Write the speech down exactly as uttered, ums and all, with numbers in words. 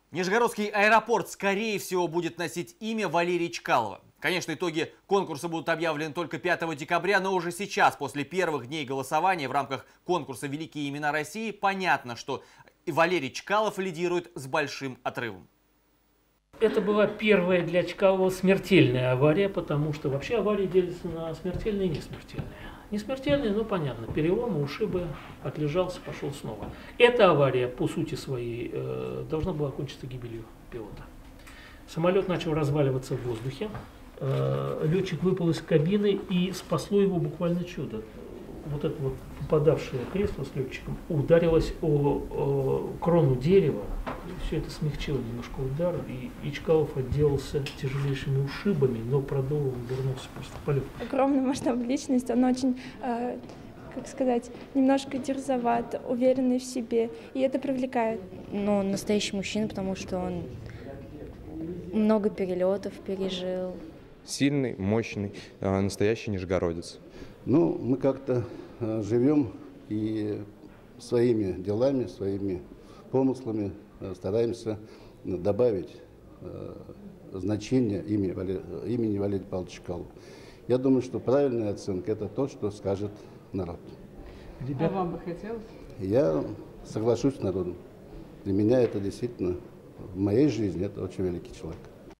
Нижегородский аэропорт, скорее всего, будет носить имя Валерия Чкалова. Конечно, итоги конкурса будут объявлены только пятого декабря, но уже сейчас, после первых дней голосования в рамках конкурса «Великие имена России», понятно, что Валерий Чкалов лидирует с большим отрывом. Это была первая для Чкалова смертельная авария, потому что вообще аварии делятся на смертельные и несмертельные. Несмертельные, ну понятно, переломы, ушибы, отлежался, пошел снова. Эта авария, по сути своей, э, должна была кончиться гибелью пилота. Самолет начал разваливаться в воздухе, э, летчик выпал из кабины и спасло его буквально чудо. Вот это вот попадавшее кресло с летчиком ударилось о, о крону дерева, все это смягчило немножко удар, и, и Чкалов отделался тяжелейшими ушибами, но продолжил, вернулся просто в полет. Огромный масштаб личность, он очень, э, как сказать, немножко дерзоват, уверенный в себе, и это привлекает. Ну, он настоящий мужчина, потому что он много перелетов пережил. Сильный, мощный, настоящий нижегородец. Ну, мы как-то э, живем и своими делами, своими помыслами э, стараемся добавить э, значение имени, Валер... имени Валерия Павловича Чкалова. Я думаю, что правильная оценка – это то, что скажет народ. А вам бы хотелось? Я соглашусь с народом. Для меня это действительно, в моей жизни, это очень великий человек.